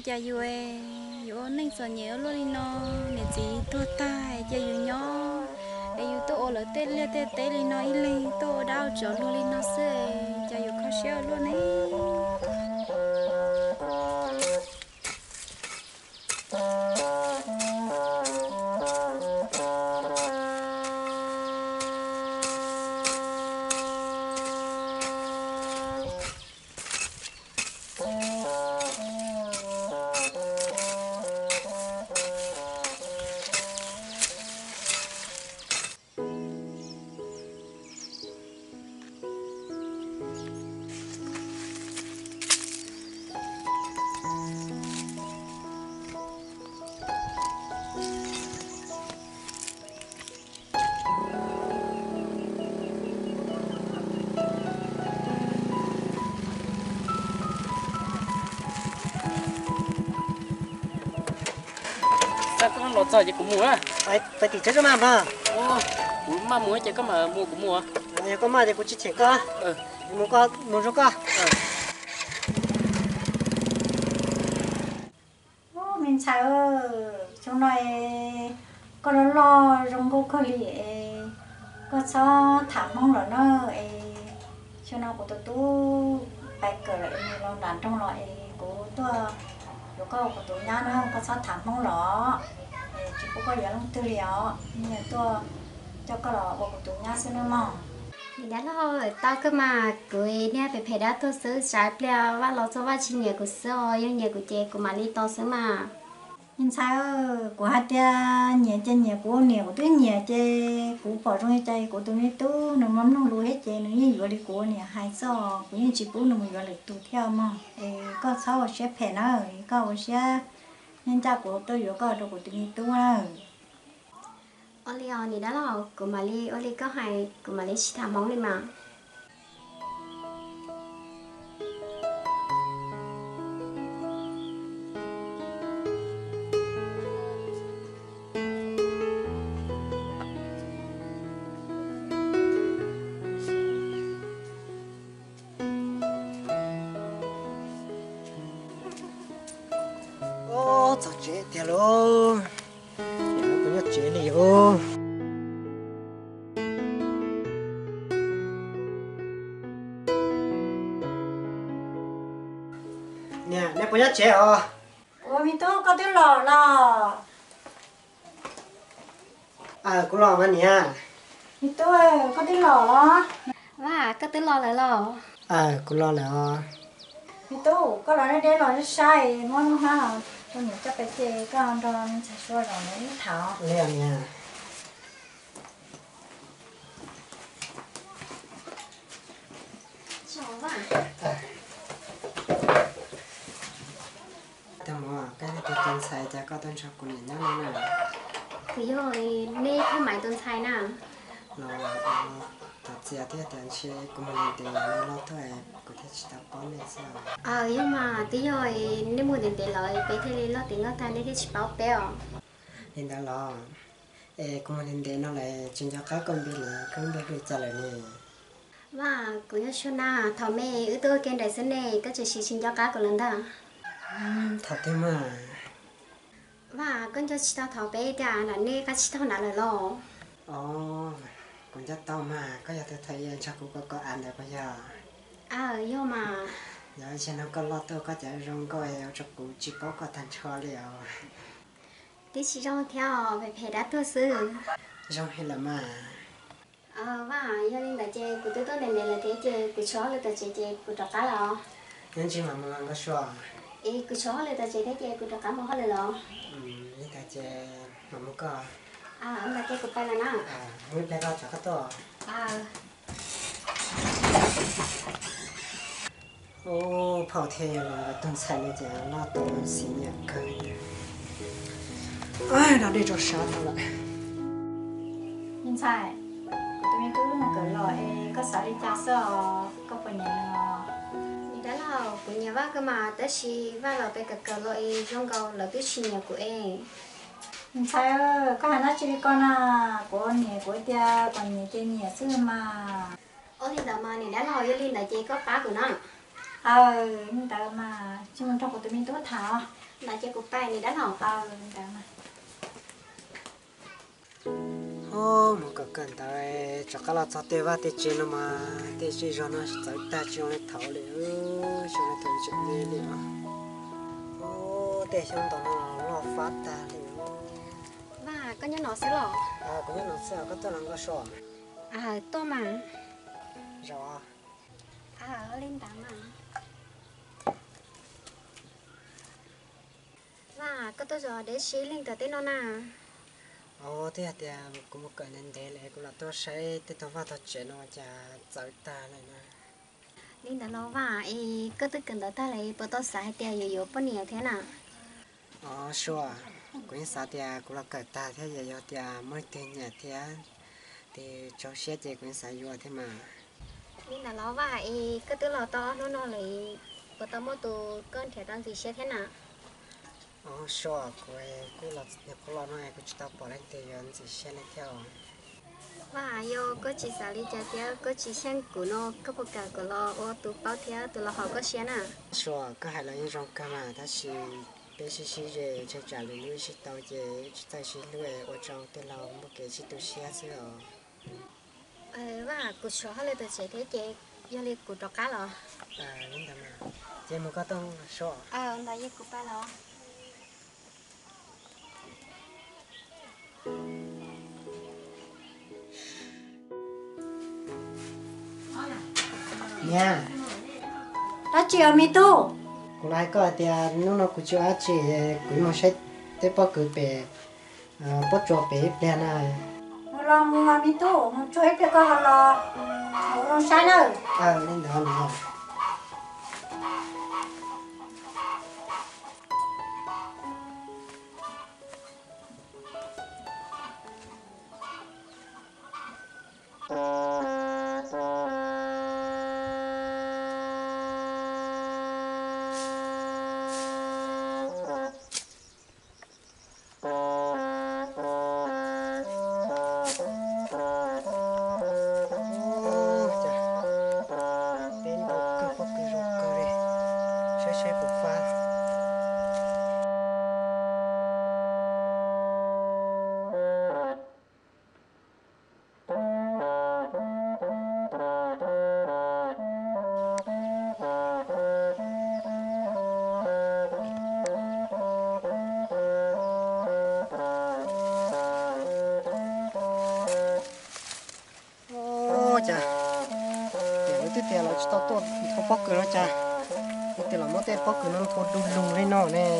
cha yêu yêu nên sợ nhớ luôn đi nó nè gì tôi tai cha yêu nhỏ yêu tôi ở tết lên tết tết đi nó lên tôi đau chỗ luôn đi nó sẽ cha yêu khó xéo luôn ấy. Sao có lọt giỏi cũng mua à? Phải thì cho mà mà. Ô, mà mua chỉ có mà mua cũng mua. Nhà có mà thì cũng chỉ chỉ có. Mua số có. Mình sao chúng này có lo trong cô khơi lì có cho thảm mong rồi nó cho nó của tôi bài cờ lại lo đàn trong loại của tôi rồi có của tôi nhá nó có cho thảm mong lọ chỉ có giờ nó tư liệu nhưng mà tôi cho cái lọ của tôi nhá xin nó mong đã lo ta cơ mà cười nè phải phải đã tôiซื้อ trái bèo và lo cho vào chi nhẹ của sữa nhưng nhẹ của chè của mà đi toซื้อmà nhưng sao của hai tia nhẹ chân nhẹ của nhẹ của tôi nhẹ chê của bỏ trong cái của tôi này tu nó mắm nó lùi hết chê nó như vừa đi của nhẹ hai so của như chỉ của nó mình vừa lại tu theo mà có sao sẽ phải nó có sẽ nhân cha của tôi vừa có đồ của tôi này tu à Oli này đã lo của mà đi Oli có hay của mà đi chỉ thảm mong đi mà Cháu chế theo luôn. Nó có nhất chế liệu. Nè, nè có nhất chế à? ủa mình tu có tiếng lò lò Cũng lo mà nè. mình tu có tiếng lò lò và có tới lo lại lo Cũng lo là. mình tu có lò nó để lò nó sai ngon ha cho mình chắc phải chê cái ăn đó mình sẽ xua rồi nó thảo Lẹ nè. chào bạn Tao mua cái tuần sai cho có tuần sau của mình nó nè. cứ rồi nè không mãi tuần sai nè Nó thật ra thì tiền chế của mình thì nó thôi có thể chỉ tập bón để sao. nhưng mà tí rồi nếu muốn tiền tiền lợi bé thế lo tiền lo ta nên chỉ bảo béo Nên đó là của mình thì nó lại chuyên cho các con biết trả lời nè. và cũng như xuân na thầu mẹ ư tôi kén đại sân này có chỉ xin cho cá của lần đó Thật thế mà. và con cho chị tao thầu bé đã là nè các chị tao nào là lo Cũng rất to mà có giờ tôi thấy chắc cũng có ăn được bây giờ. nhưng mà Giờ cho nó có lo tôi có chạy rong coi cho cụ chỉ có thành cho liệu. tí chị cho theo về phải đã tôi xử Rong hay là mà. và gia đình là chơi của tôi này là thế chơi của chó là chơi của trò cá lò Nên chỉ mà mình có xóa. của chó là chơi thế chơi của trò cá mà hết rồi lò Như ta chơi mà muốn có. ông là chơi của tay là nó Muốn bé có cho cái to. Phao thề là tuần sai này giờ lo tuần xin nhận cười. Nó đi cho sát thôi lại. nhưng sai tụi mình tu nó cởi lò có sợ đi cha sợ có phải nhà thì đó là của nhà bác cơ mà tới khi và là bây cờ loại trong cầu là biết chuyện nhà của em nhưng sai có hàng nó chỉ con của nhà của tia còn nhà trên nhà xưa mà thì là mà này đã lo cho linh là chơi có phá của nó nhưng ta mà chúng trong của tụi mình tốt thảo là chơi của bài này đã hỏng nhưng ta mà ô một cái cần tới cho các lát tê va tê chơi nó mà tê chơi cho nó tới ta chơi nó thảo liền chơi nó thảo chuyện gì liền ô tê xong tao nó phát ta liền và có nhớ nó sẽ lọ có những nó sẽ có tôi làm cái sổ to mà rồi lên tám mà và có tôi giờ để xí lên tới tên nó nè thế thì cũng một cái nên để lại cũng là tôi sẽ tiếp tục phát triển nó cho tới ta này nè lên tới nó và có tôi cần tới ta lấy bữa tôi xài tiền nhiều bao nhiêu thế nào sure cũng sao thì cũng là cái ta thế giờ thì mới tiền nhà thì cho xe thì cũng sao vô thế mà nên là nó và có tôi lo to nó lấy bữa tôi mua tụ con thẻ đang gì xe thế nào sure cũng là nhập cũng là nói cũng chỉ tao bỏ lên tiền gì xe lên theo và yo có chỉ xài đi chơi theo có chỉ xem của nó có một cả của nó ô tụ bao theo tụ là họ có xe nè sure có hai là những trong cái mà ta chỉ bé xí về chơi trả lời lui xí tao về chỉ tay xí lui ở trong tên là một cái xí tu xe xíu và của số lên từ chế thế chế do lên của trò cá lò nên mà chế một cái tông sure là yêu của ba lò nha đó chiều mi tu cũng lại có thì nó cũng chưa chỉ cũng nó sẽ tiếp bao cứ về bắt cho về đèn này một lo mua mi tu một chuối cái con lo một lo sai nữa nên đó nữa tiền là tao tốt thâu bóc cửa nó cha tiền là mất tiền bóc cửa nó thâu đùng đùng lên nó nè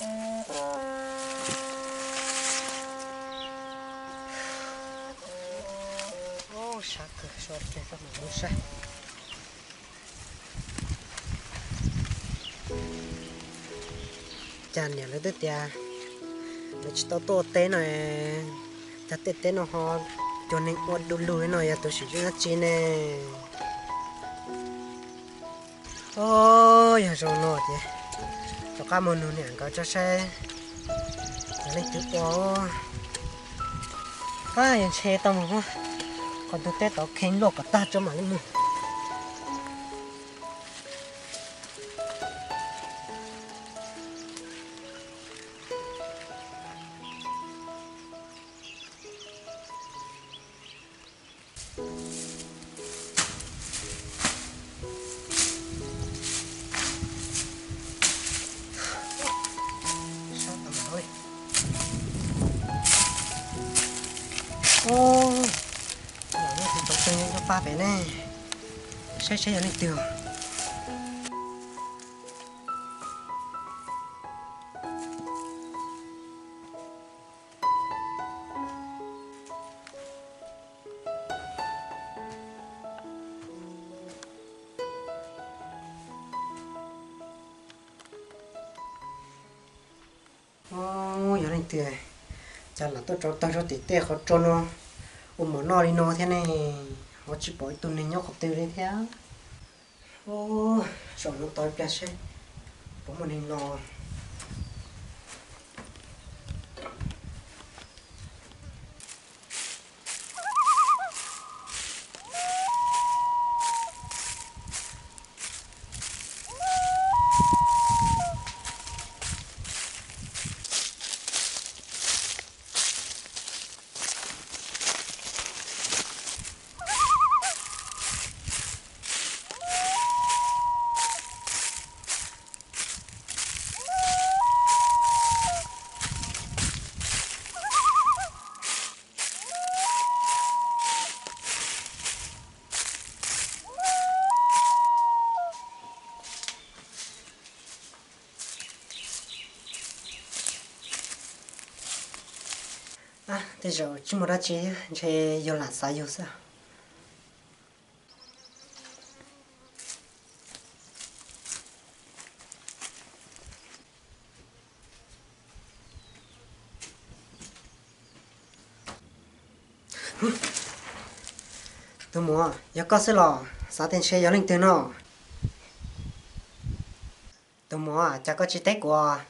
ô sạc cửa sọt cái các bạn muốn sạc cha nhà lấy tới tiền nó chỉ tao tốt té này ta té nó ho cho nên quật đùng đùng này tôi sử dụng nó chi nè ôi rồi nổi thì cho các món nướng này có cho xe lấy chút quá cái gì xe tao mà còn tôi tết tao khen lộc cả ta cho mà lên mua ô nó thì tổng từng cho ba bé này sẽ lên tường ô giờ lên tường chắc là tôi cho tí tê khó cho nó mà nó đi nó thế này họ chỉ bỏ tụi này nhóc học từ đây theo ô rồi nó tối bia xe bỏ một hình lò thế rồi chúng ta chỉ vô là sao vô sao tôi mua giờ có sẽ lò sao tên xe giờ lên từ nó tôi mua chắc có chi tiết của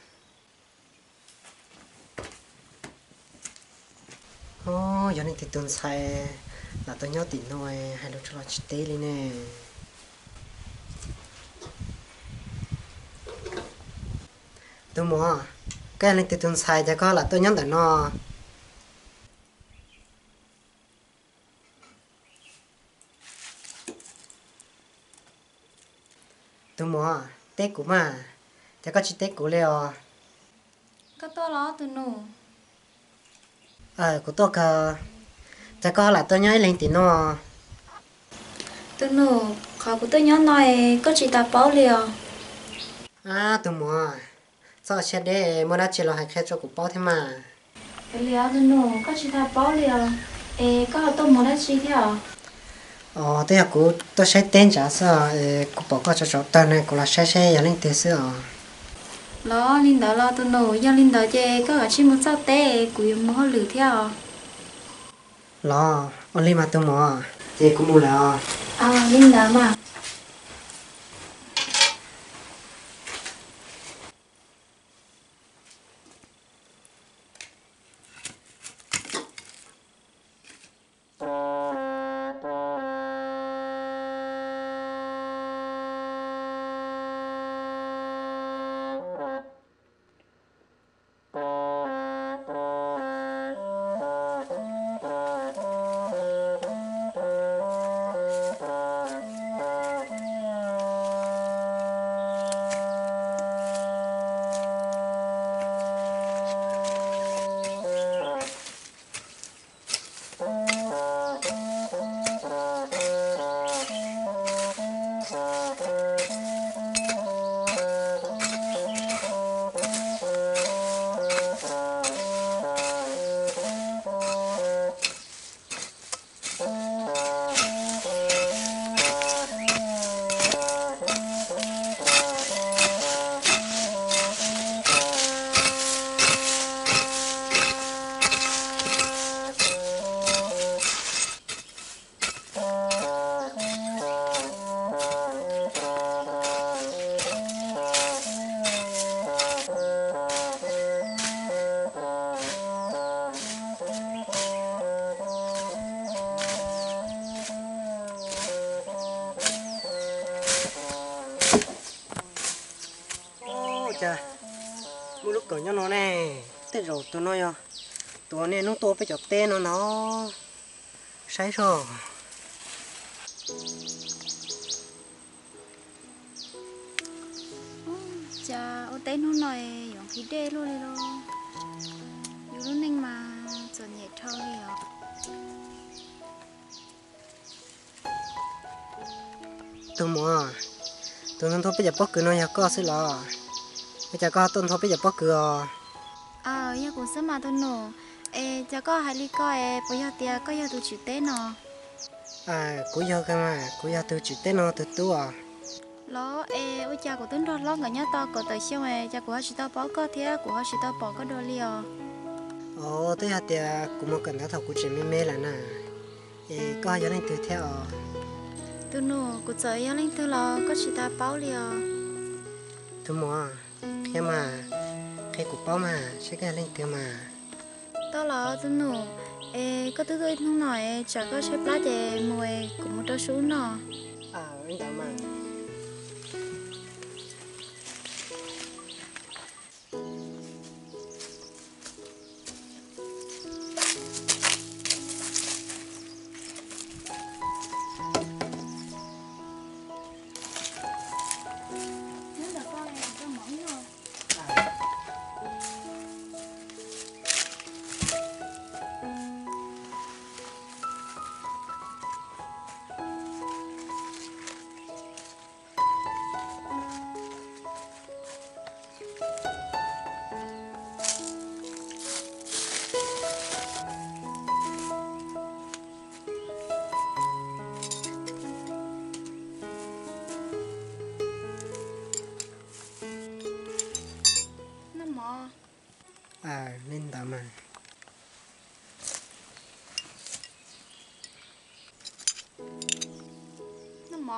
ô giờ này thì tuần sai là tôi nhớ tiền thôi hay lúc cho nó chi tiết đi nè tôi mua cái này thì tuần sai chắc có là tôi nhớ tiền nó tôi mua tết của mà chắc có chi tiết của leo có to lo tụi nụ của tôi cơ chắc có là tôi nhớ lên tiền nó tụi nụ khó của tôi nhớ nói có chỉ ta bảo liều tôi mua sao xe để mua đã chỉ là hai khai cho của bao thế mà liều tụi nụ có chỉ ta bảo liều có tôi muốn đã chỉ theo tôi là của tôi sẽ tên trả sao của bảo có cho cháu tên này của là xe giờ lên tiền sao lo linh đó lo tụi nụ do linh đó chơi có ở chỉ muốn sao té của mua lử theo lo only mà tôi mua thì cũng mua là linh đó mà trời một lúc cỡ nhau nó nè thế rồi tôi nói tụi này nó to phải chọc tên nó sai rồi cha ô tên nó nói giống khí đê luôn đi lo dù lúc ninh mà giờ nhẹ thâu liều tôi mua tôi nó thôi bây giờ bắt cứ nó nhà có xí lò bây giờ có tôi thôi bây giờ bắt cứ giờ cũng sớm mà tôi nổ cha có hai ly coi bây giờ tia có giờ tôi chịu tên nó cú giờ cái mà cú giờ tôi chỉ tên nó từ tua lo ôi cha của tôi đó lo ngỡ nhớ to có tới siêu cha của họ chỉ tao bỏ có thế của họ chỉ tao bỏ có đồ liều tôi hạt tia cũng một cần đã thầu cũng chỉ mê là nè có giờ nên từ theo tôi nổ của trời giờ lên tôi lo có chỉ tao bảo liều tôi mua khi mà cái cục bao mà sẽ cái lên từ mà tao lo tôi nổ có tôi không nói chả có xếp lá để mùi của một đôi số nọ anh đã mà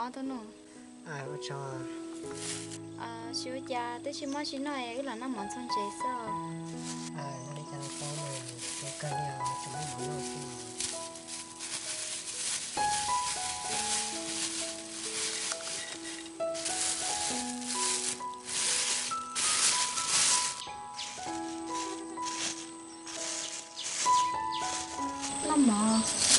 mỏ thôi nè à có cho siêu cha tới siêu mỏ xin nói cái là nó món son chế sao lấy cho nó có này cái cây này chúng mình muốn nói gì lắm mỏ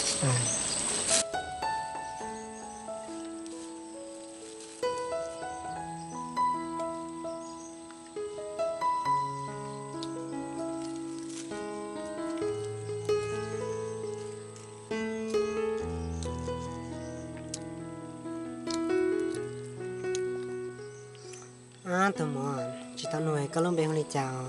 tụi mò chỉ tao nuôi có lông bèo đi chào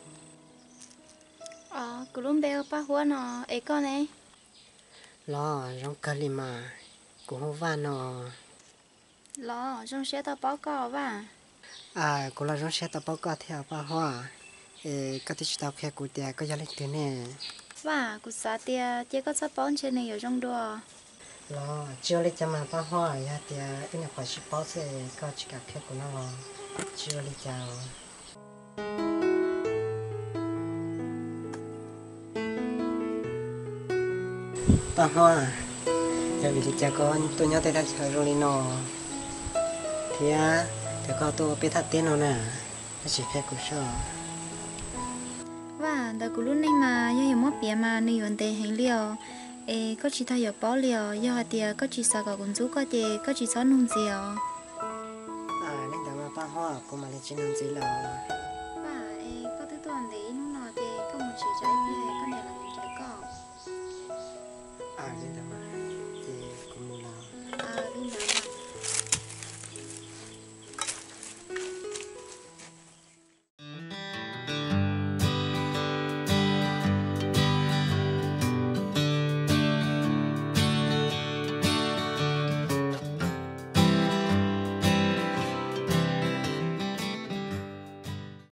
cứ luôn béo ba hoa nó ấy con này lo trong cây mà cũng không van nó lo trong xe tao báo cáo và cũng là trong xe tao bao cả theo ba hoa cái tí tao kia của tiệt có gia đình thế này và cụ xã tia chỉ có sắp bón trên này ở trong đùa lo chưa lấy cho mà ba hoa ya tiệt cái này phải ship bao sẽ có chỉ cả kia của nó chưa lấy chào ba hoa giờ vì cha con tôi nhớ tới đã chờ rồi nó thì thì có tôi biết thật tên nó nè nó chỉ phép của sao và đã cụ lúc này mà do hiểu mất bia mà nên vấn đề hành liệu có chỉ thay hiểu báo liệu do tia có chỉ sao cả cũng giúp có thể có chỉ sao nung gì nên đó mà ba hoa cũng mà lên trên năm gì là